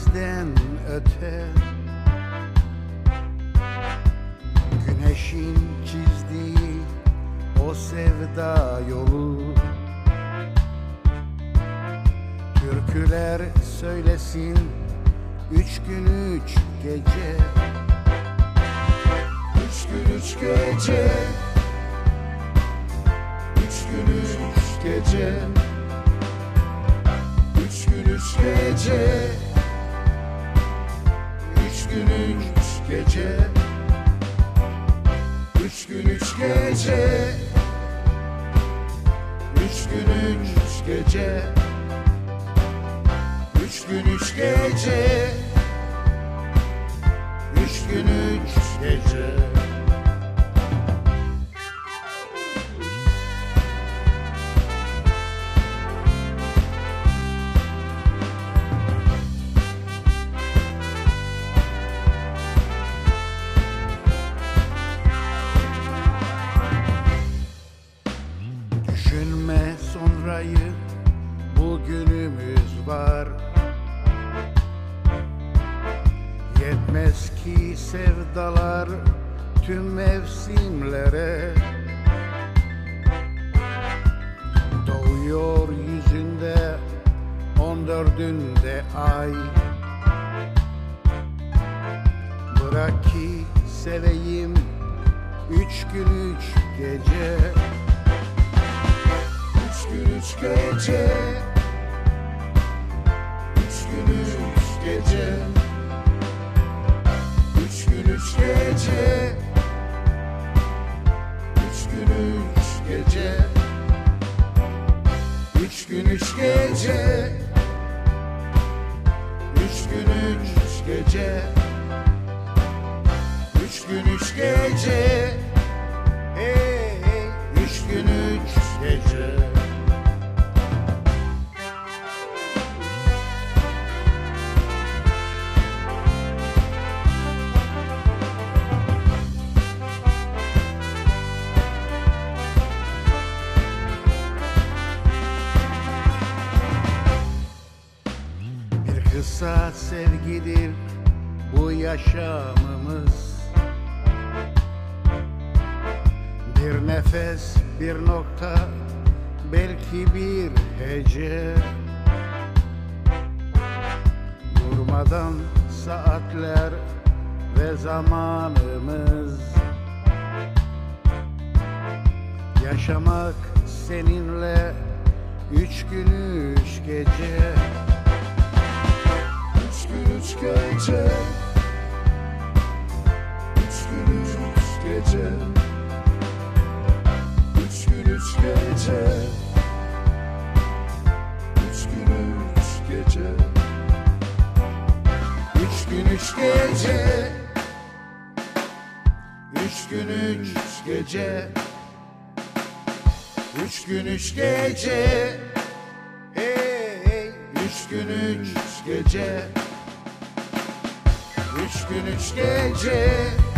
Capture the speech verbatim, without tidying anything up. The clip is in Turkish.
denizden öte, güneşin çizdiği o sevda yolu. Türküler söylesin üç gün üç gece, üç gün üç gece, üç gün üç gece, üç gün üç gece, üç gün üç gece, üç gün üç gece, üç gün üç gece, üç gün üç gece, üç gün üç gece. Düşünme sonrayı, bugünümüz var. Yetmez ki sevdalar tüm mevsimlere. Doğuyor yüzünde on dördünde ay. Bırak ki seveyim üç gün üç gece, üç gün üç gece, üç gün üç gece, üç gün üç gece, üç gün üç gece, üç gün üç gece, üç gün üç gece, üç gün üç gece, hey, hey, üç gün üç gece. Kısa sevgidir bu yaşamımız. Bir nefes, bir nokta, belki bir hece. Durmadan saatler ve zamanımız. Yaşamak seninle üç gün üç gece. Üç gün üç gece, üç gün üç gece, üç gün üç gece, üç gün üç gece, üç gün üç gece, üç gün üç gece, üç gün üç gece, hey, hey, üç gün üç gece, üç gün üç gece.